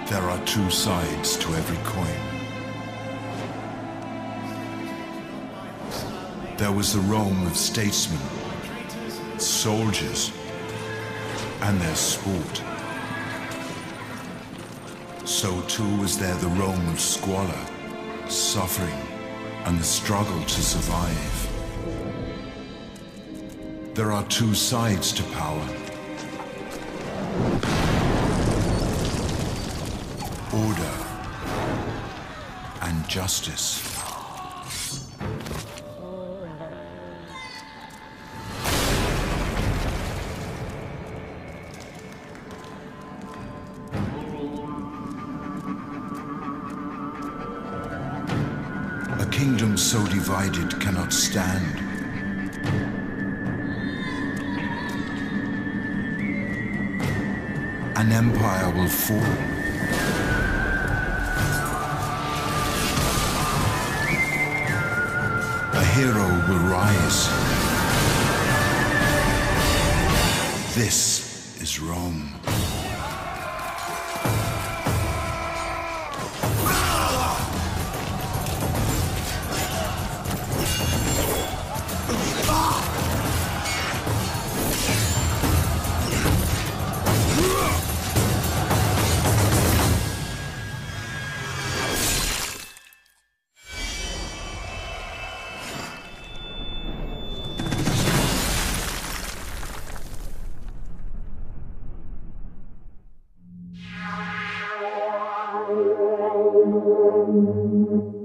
There are two sides to every coin. There was the Rome of statesmen, soldiers, and their sport. So too was there the Rome of squalor, suffering, and the struggle to survive. There are two sides to power. Order and justice. A kingdom so divided cannot stand. An empire will fall. A hero will rise. This is Rome. Thank you.